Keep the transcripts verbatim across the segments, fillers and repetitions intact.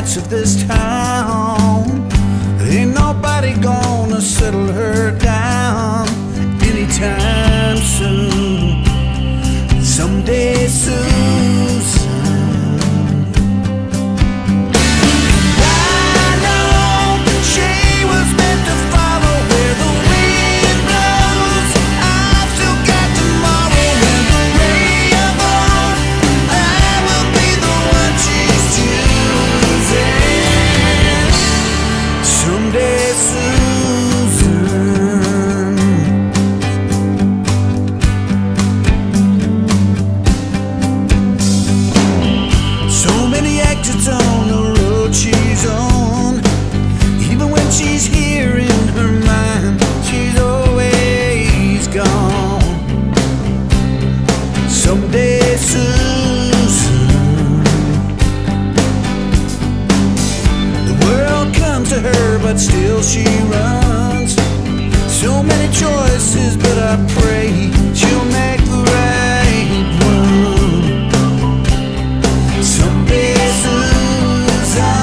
streets of this town. Ain't nobody gonna settle her down anytime soon. Someday soon, soon. I know she was meant to follow where the wind blows. I've still got tomorrow and the ray of dawn. I will be the one she's choosing. Someday Susan. So many exits on the road she's on. Even when she's here in her mind, she's always gone. Someday Susan. The world comes to her, but still she runs. So many choices, but I pray she'll make the right one. Someday Susan.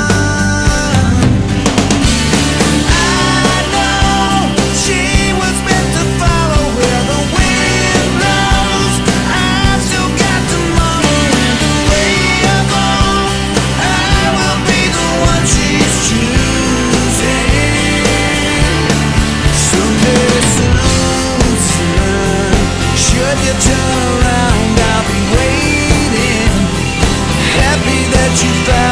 I know she was meant to follow where the wind blows. I've still got tomorrow and the way of dawn. I will be the one she's choosing. Someday Susan, should you turn around, I'll be waiting, happy that you found